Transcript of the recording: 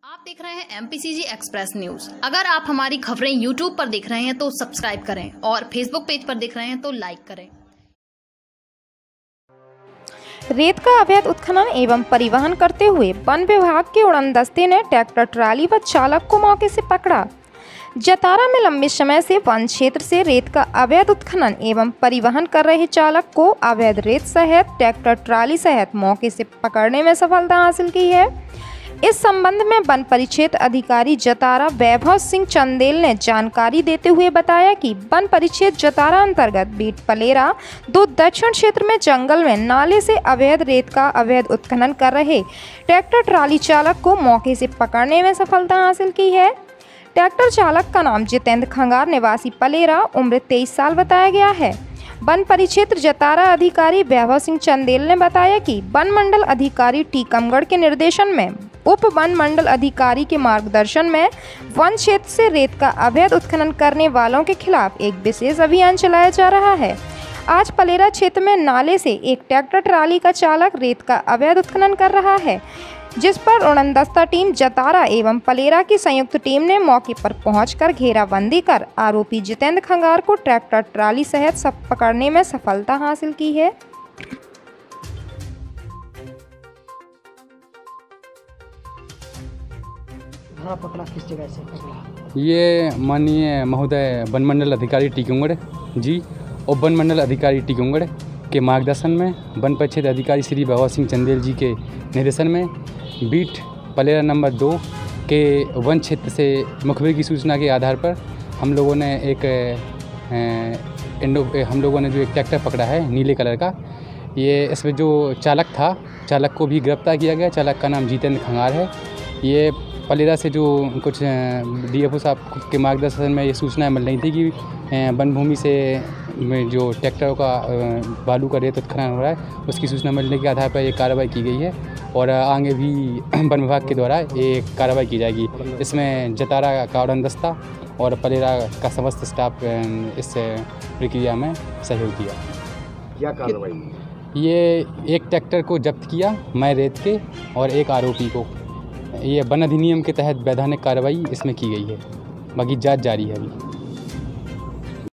आप देख रहे हैं MPCG एक्सप्रेस न्यूज। अगर आप हमारी खबरें YouTube पर देख रहे हैं तो सब्सक्राइब करें और Facebook पेज पर देख रहे हैं तो लाइक करें। रेत का अवैध उत्खनन एवं परिवहन करते हुए वन विभाग के उड़नदस्ते ने ट्रैक्टर ट्राली व चालक को मौके से पकड़ा। जतारा में लंबे समय से वन क्षेत्र से रेत का अवैध उत्खनन एवं परिवहन कर रहे चालक को अवैध रेत सहित ट्रैक्टर ट्राली सहित मौके से पकड़ने में सफलता हासिल की है। इस संबंध में वन परिक्षेत्र अधिकारी जतारा वैभव सिंह चंदेल ने जानकारी देते हुए बताया कि वन परिक्षेत्र जतारा अंतर्गत बीट पलेरा 2 दक्षिण क्षेत्र में जंगल में नाले से अवैध रेत का अवैध उत्खनन कर रहे ट्रैक्टर ट्राली चालक को मौके से पकड़ने में सफलता हासिल की है। ट्रैक्टर चालक का नाम जितेंद्र खंगार निवासी पलेरा उम्र 23 साल बताया गया है। वन परिक्षेत्र जतारा अधिकारी वैभव सिंह चंदेल ने बताया कि वन मंडल अधिकारी टीकमगढ़ के निर्देशन में उप वन मंडल अधिकारी के मार्गदर्शन में वन क्षेत्र से रेत का अवैध उत्खनन करने वालों के खिलाफ एक विशेष अभियान चलाया जा रहा है। आज पलेरा क्षेत्र में नाले से एक ट्रैक्टर ट्राली का चालक रेत का अवैध उत्खनन कर रहा है, जिस पर उड़नदस्ता टीम जतारा एवं पलेरा की संयुक्त टीम ने मौके पर पहुंचकर घेराबंदी कर आरोपी जितेंद्र खंगार को ट्रैक्टर ट्राली सहित सब पकड़ने में सफलता हासिल की है। पकड़ा किस जगह से पकड़ा? ये माननीय महोदय वन मंडल अधिकारी टीकमगढ़ जी और वन मंडल अधिकारी टीकमगढ़ के मार्गदर्शन में वन परिक्षेत्र अधिकारी श्री वैभव सिंह चंदेल जी के निर्देशन में बीट पलेरा नंबर 2 के वन क्षेत्र से मुखबिर की सूचना के आधार पर हम लोगों ने जो एक ट्रैक्टर पकड़ा है नीले कलर का। ये इसमें जो चालक था, चालक को भी गिरफ्तार किया गया। चालक का नाम जितेंद्र खंगार है। ये पलेरा से जो कुछ DFO साहब के मार्गदर्शन में ये सूचनाएं मिल रही थी कि वन भूमि से जो ट्रैक्टरों का बालू का रेत उत्खनन हो रहा है, उसकी सूचना मिलने के आधार पर ये कार्रवाई की गई है और आगे भी वन विभाग के द्वारा ये कार्रवाई की जाएगी। इसमें जतारा का उड़नदस्ता और पलेरा का समस्त स्टाफ इस प्रक्रिया में सहयोग दिया। क्या कार्रवाई? ये एक ट्रैक्टर को जब्त किया मैं रेत के और एक आरोपी को। ये वन अधिनियम के तहत वैधानिक कार्रवाई इसमें की गई है। बाकी जांच जारी है अभी।